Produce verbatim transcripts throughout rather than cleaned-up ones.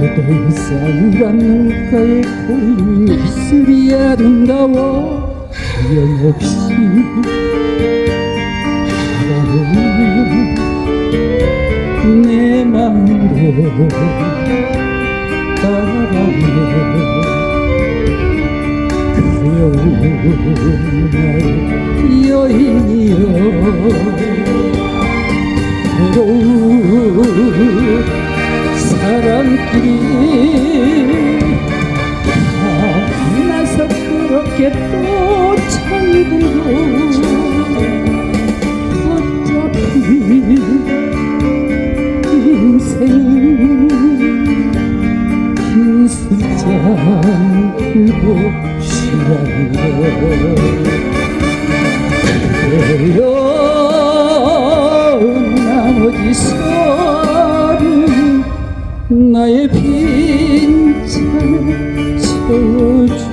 그대의 싸늘한 눈가에 고인 입술이 아름다워 하염없이 바라보는 내 마음으로 따라오네. 그려운 나의 여인이여 외로운 사람끼리 만나서 그렇게 또 잠들고 어차피 인생은 긴 술잔 풀고 쉬는 거 나머지 서른 나의 빈잔을 채워줘.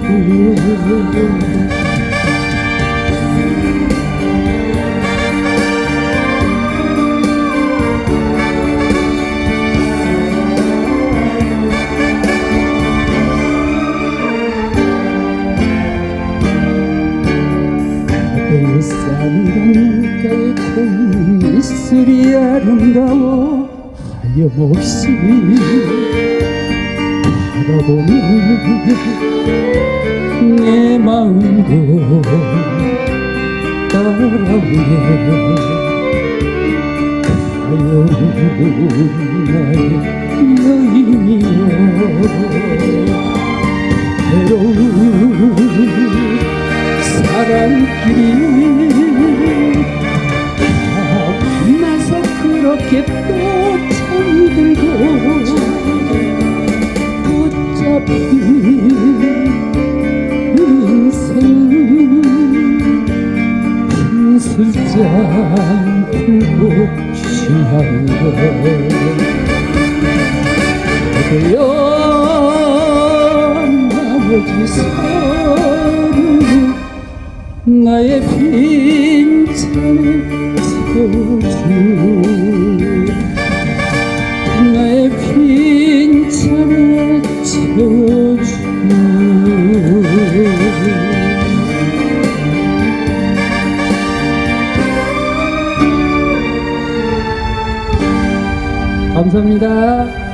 그대의 싸늘한 눈가에 고인 입술이 아름다워 하염없이 바라보는 내 마음도 따라오네. 가여운 나의 여인이여 외로운 사람끼리 만나서 그렇게 또 잠들고 어차피 인생은 긴 술잔 풀고 취한 것. 그대여 나머지 서른 나의 빈잔을 채워줘. 나의 빈잔을 채워줘. 감사합니다.